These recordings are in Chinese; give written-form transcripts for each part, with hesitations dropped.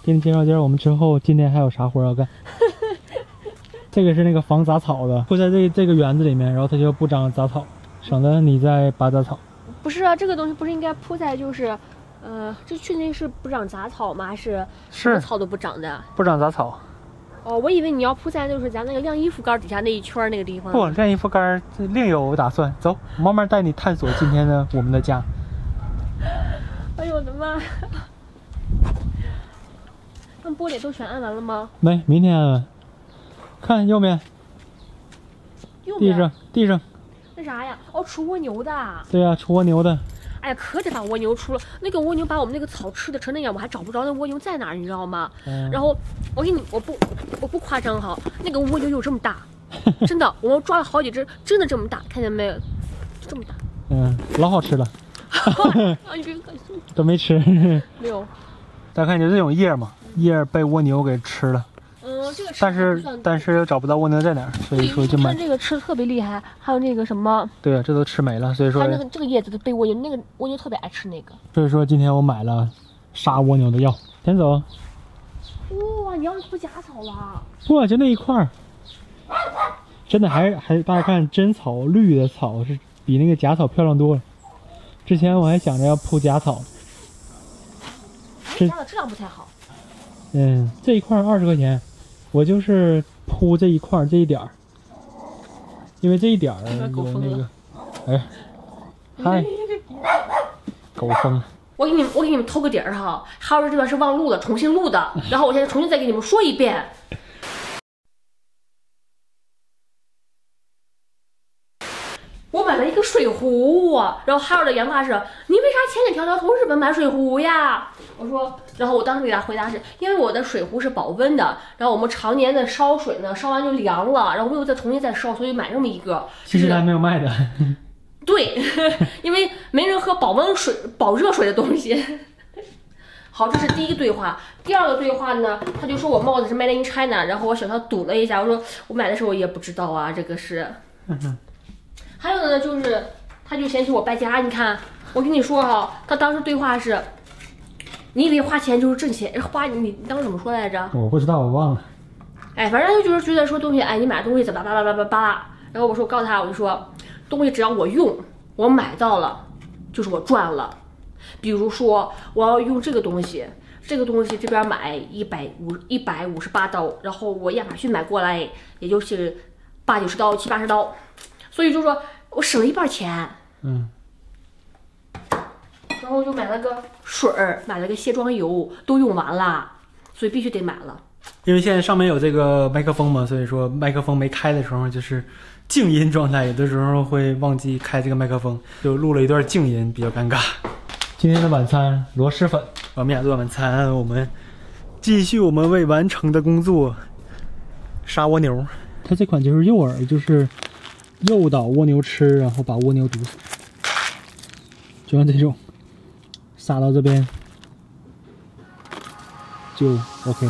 给你介绍介绍我们之后今天还有啥活要干。这个是那个防杂草的，铺在这个园子里面，然后它就不长杂草，省得你再拔杂草。 不是啊，这个东西不是应该铺在就是，这去那是不长杂草吗？还是什么草都不长的？ 不长杂草。 哦，我以为你要铺在就是咱那个晾衣服杆底下那一圈那个地方。 不，晾衣服杆另有打算。走，慢慢带你探索今天的我们的家。 哎呦我的妈！那玻璃都全按完了吗？ 没，明天按完。看右面，地上， 那啥呀？哦，出蜗牛的。 对呀、出蜗牛的。 哎呀，可得把蜗牛出了。那个蜗牛把我们那个草吃的成那样，我还找不着那蜗牛在哪儿，你知道吗？然后我不夸张哈，那个蜗牛有这么大，真的，我们抓了好几只，真的这么大，看见没有？就这么大。 老好吃了。 啊，你别恶心。 都没吃。 没有。 大家看，就这种叶嘛，叶被蜗牛给吃了。 这个但是又找不到蜗牛在哪儿，所以说就买。 这个吃的特别厉害，还有那个什么。对啊，这都吃没了，所以说。 它这个叶子被蜗牛，那个蜗牛特别爱吃那个。 所以说今天我买了杀蜗牛的药。先走。 哇，你要铺假草了？ 不，就那一块儿。真的还大家看真草绿的草是比那个假草漂亮多了。之前我还想着要铺假草。 假的质量不太好。 这一块20块钱。我就是铺这一块这一点儿，因为这一点儿有那个，嗨，狗疯。 我给你们透个底儿哈，还有这段是忘录了，重新录的，然后我现在重新再给你们说一遍。我买了一个水壶，然后还有的原话是：你为啥千里迢迢从日本买水壶呀？我说，然后我当时给他回答是：因为我的水壶是保温的，然后我们常年的烧水呢，烧完就凉了，然后没有再重新再烧，所以买这么一个。 其实还没有卖的。 对，因为没人喝保温水、保热水的东西。好，这是第一个对话。第二个对话呢，他就说我帽子是 Made in China， 然后我小小赌了一下，我说我买的时候也不知道啊，这个是。还有的呢，就是他就嫌弃我败家。你看，我跟你说哈，他当时对话是：你以为花钱就是挣钱？你当时怎么说来着？ 我不知道，我忘了。 哎，反正他就是觉得说东西，哎，你买东西怎么巴拉巴拉巴拉。然后我告诉他，我就说东西只要我用，我买到了，就是我赚了。比如说我要用这个东西，这边买158刀，然后我亚马逊买过来也就是80、90刀、70、80刀。所以就说我省了一半钱，然后就买了个水儿，买了个卸妆油，都用完了，所以必须得买了。 因为现在上面有这个麦克风嘛，所以说麦克风没开的时候就是静音状态，有的时候会忘记开这个麦克风，就录了一段静音，比较尴尬。今天的晚餐螺蛳粉，我们俩做晚餐，我们继续我们未完成的工作，杀蜗牛。它这款就是诱饵，就是诱导蜗牛吃，然后把蜗牛毒死，就像这种，撒到这边就 OK。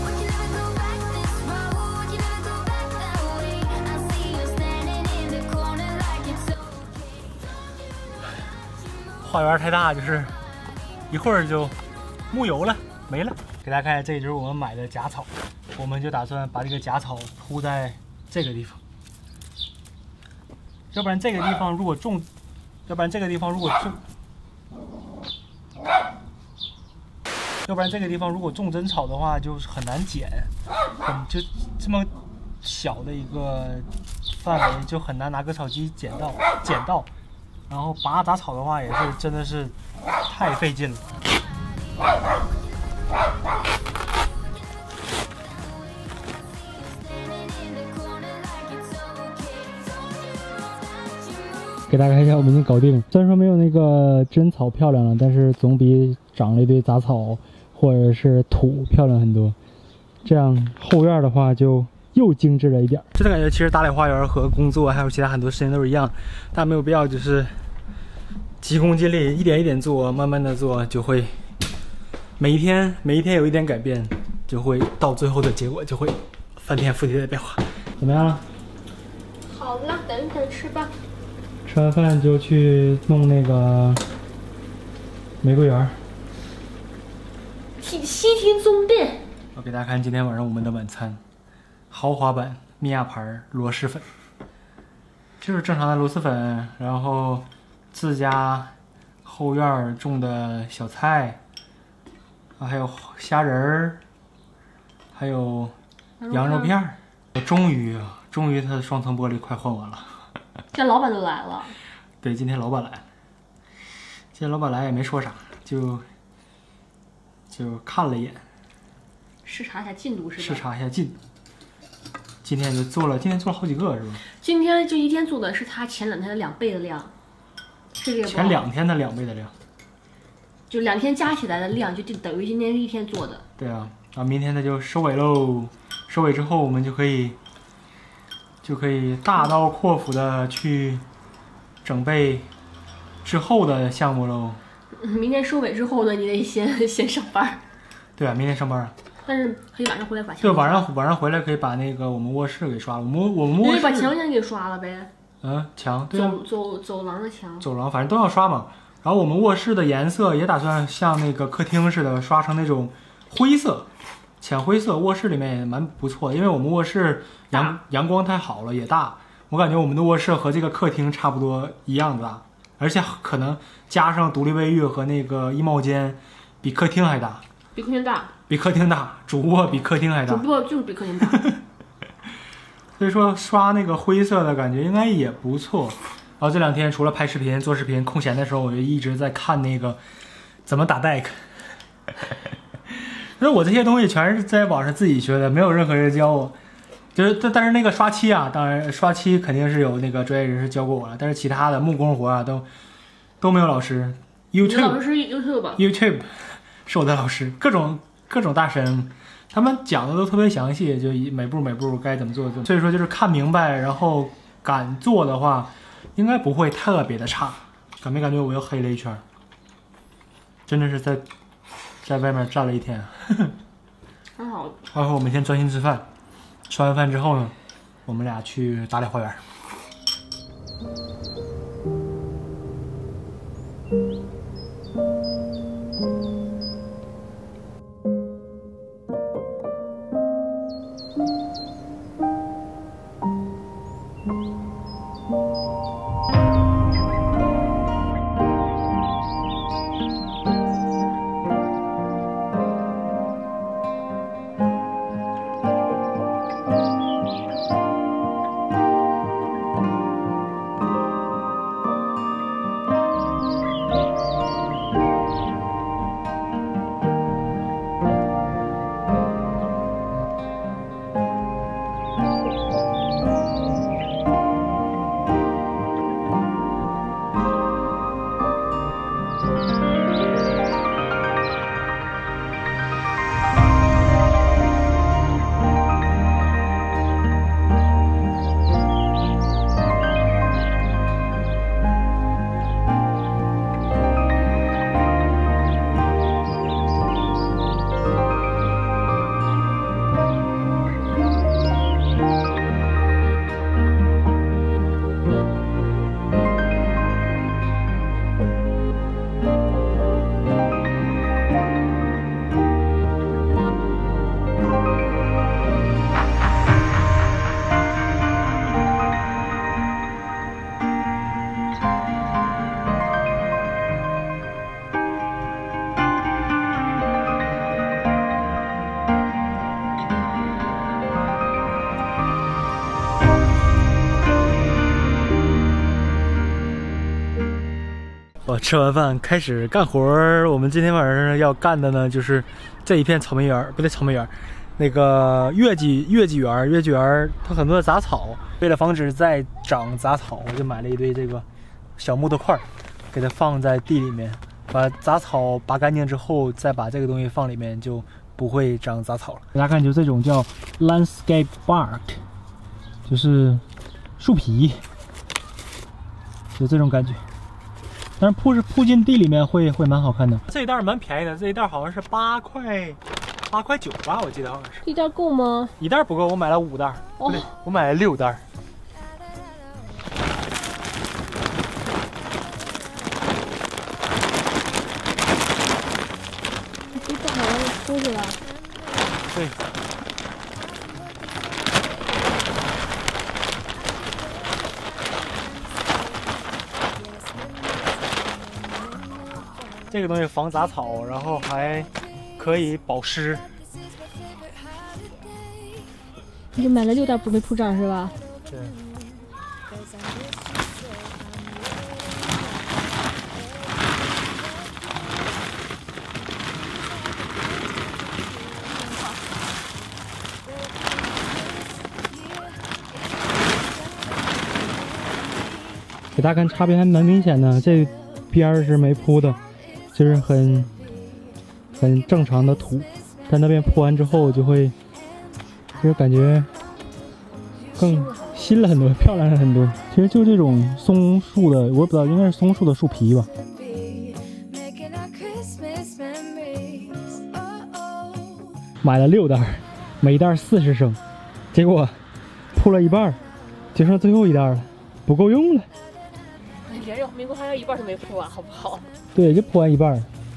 花园太大，就是一会儿就木有了，没了。给大家看，这就是我们买的假草，我们就打算把这个假草铺在这个地方。要不然这个地方如果种真草的话，就很难剪，就这么小的一个范围，就很难拿割草机剪到。然后拔杂草的话，也是真的是太费劲了。给大家看一下，我们已经搞定了。虽然说没有那个真草漂亮了，但是总比长了一堆杂草或者是土漂亮很多。这样后院的话就又精致了一点。这种感觉其实打理花园和工作还有其他很多事情都是一样，但没有必要就是急功近利，一点一点做，慢慢的做，就会每一天有一点改变，就会到最后的结果就会翻天覆地的变化。怎么样了？ 好了，等一等吃吧。 吃完饭就去弄那个玫瑰园。 悉听尊便。 我给大家看今天晚上我们的晚餐，豪华版米亚牌螺蛳粉，就是正常的螺蛳粉，然后自家后院种的小菜，还有虾仁儿，还有羊肉片儿。终于他的双层玻璃快换完了。 这老板都来了。 对，今天老板来了。今天老板来也没说啥，就看了一眼， 视察一下进度是吧？ 视察一下进度。今天做了好几个是吧？ 今天这一天做的是他前2天的2倍的量，是这个。 前2天的2倍的量， 就2天加起来的量就等于今天1天做的。 对啊，然后明天他就收尾喽。收尾之后，我们就可以大刀阔斧的去准备之后的项目喽。 明天收尾之后呢，你得先上班。 对啊，明天上班啊。 但是可以晚上回来把墙。 对，晚上回来可以把那个我们卧室给刷了。我们卧室把墙先给刷了呗。 墙对啊。 走廊的墙。 走廊反正都要刷嘛。然后我们卧室的颜色也打算像那个客厅似的刷成那种灰色。浅灰色，卧室里面也蛮不错的，因为我们卧室阳光太好了，也大。我感觉我们的卧室和这个客厅差不多一样大，而且可能加上独立卫浴和那个衣帽间，比客厅还大。 比客厅大。 比客厅大，主卧比客厅还大。 主卧就是比客厅大。 所以说刷那个灰色的感觉应该也不错。然后这2天除了拍视频、做视频，空闲的时候我就一直在看那个怎么打 deck。因为我这些东西全是在网上自己学的，没有任何人教我。但是那个刷漆啊，当然刷漆肯定是有那个专业人士教过我了，但是其他的木工活啊都没有老师。YouTube 老师是 YouTube 是我的老师，各种大神，他们讲的都特别详细，就每步该怎么做。所以说就是看明白，然后敢做的话，应该不会特别的差。感没感觉我又黑了一圈？真的是在外面站了一天。 很好。 待会儿我们先专心吃饭，吃完饭之后呢，我们俩去打理花园。我吃完饭开始干活儿。我们今天晚上要干的呢，就是这一片草莓园，不对，草莓园，那个月季园。月季园它很多的杂草，为了防止再长杂草，我就买了一堆这个小木头块，给它放在地里面，把杂草拔干净之后，再把这个东西放里面，就不会长杂草了。大家看，就这种叫 landscape bark， 就是树皮，就这种感觉。但是铺进地里面会蛮好看的。这一袋蛮便宜的，这一袋好像是8块9吧，我记得好像是。 一袋够吗？ 一袋不够，我买了5袋。哦，对，我买了6袋。 你都干啥了？ 这个东西防杂草，然后还可以保湿。 你就买了6袋不会铺这儿是吧？ 对。给大家看差别还蛮明显的，这边儿是没铺的，就是很正常的土，但那边铺完之后就是感觉更新了很多，漂亮了很多。其实就这种松树的，我也不知道应该是松树的树皮吧。买了6袋，每袋40升，结果铺了一半，就剩最后1袋了，不够用了。 民国还有一半都没铺完，好不好？ 对，就铺完一半。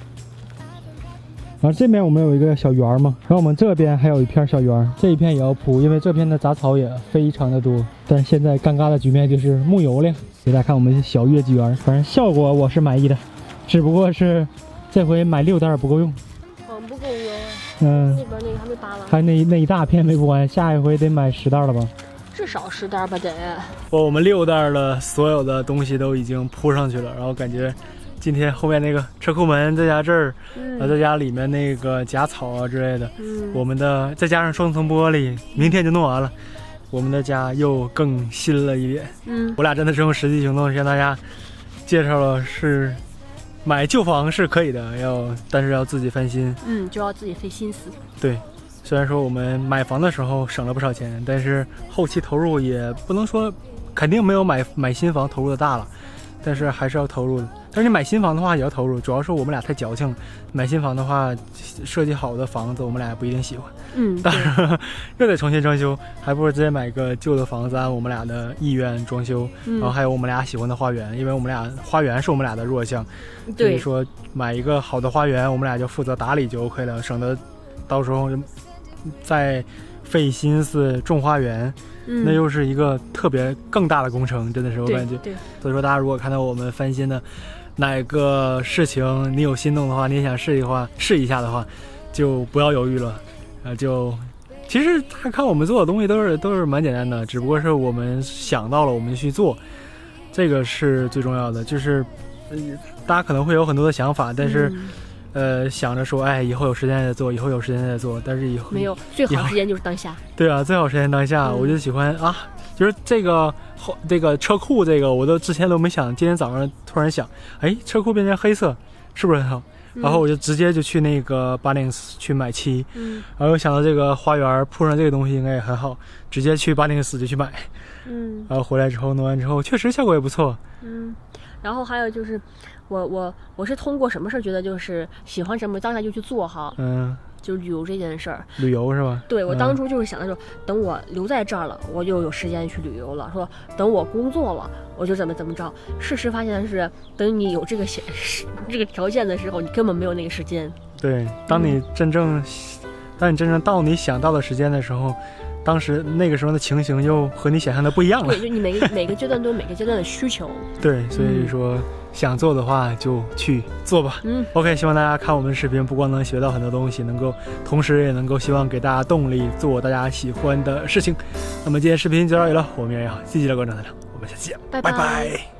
然后这边我们有一个小园嘛，然后我们这边还有一片小园，这一片也要铺，因为这片的杂草也非常的多。但现在尴尬的局面就是木有了。给大家看我们小月季园，反正效果我是满意的，只不过是这回买6袋不够用。 不够用。 那边那个还没扒完。 还那一大片没铺完，下一回得买10袋了吧？ 至少10袋吧得。 我们6袋的所有的东西都已经铺上去了，然后感觉今天后面那个车库门再加这儿，再加里面那个假草啊之类的，我们的再加上双层玻璃，明天就弄完了，我们的家又更新了一点。我俩真的是用实际行动向大家介绍了，是买旧房是可以的，但是要自己翻新， 就要自己费心思。 对。虽然说我们买房的时候省了不少钱，但是后期投入也不能说肯定没有买新房投入的大了，但是还是要投入的。但是你买新房的话也要投入，主要是我们俩太矫情了。买新房的话，设计好的房子我们俩也不一定喜欢，当然又得重新装修，还不如直接买个旧的房子按我们俩的意愿装修。然后还有我们俩喜欢的花园，因为我们俩花园是我们俩的弱项，所以说买一个好的花园，我们俩就负责打理就 OK 了，省得到时候再费心思种花园，那又是一个特别更大的工程，真的是我感觉。所以说大家如果看到我们翻新的哪个事情你有心动的话，你也想试一下的话，就不要犹豫了。其实大家看我们做的东西都是蛮简单的，只不过是我们想到了我们去做，这个是最重要的。就是大家可能会有很多的想法，但是想着说，以后有时间再做，以后有时间再做，但是以后没有，最好时间就是当下。 对啊，最好时间当下。我就喜欢就是这个车库，这个我都之前都没想，今天早上突然想，车库变成黑色，是不是很好？然后我就直接就去那个804去买漆，然后又想到这个花园铺上这个东西应该也很好，直接去804就去买，然后回来之后弄完之后，确实效果也不错。 然后还有就是，我是通过什么事儿觉得就是喜欢什么当下就去做哈，就旅游这件事儿。 旅游是吧？ 对，我当初就是想的说，等我留在这儿了，我就有时间去旅游了。说等我工作了，我就怎么着。事实发现是，等你有这个条件的时候，你根本没有那个时间。 对，当你真正到你想到的时间的时候，当时那个时候的情形又和你想象的不一样了。 对，就你每个阶段都有每个阶段的需求。 对，所以说想做的话就去做吧。OK， 希望大家看我们的视频，不光能学到很多东西，同时也能够希望给大家动力做大家喜欢的事情。那么今天视频就到这里了，我们也要积极的关注大家，我们下期见，拜拜。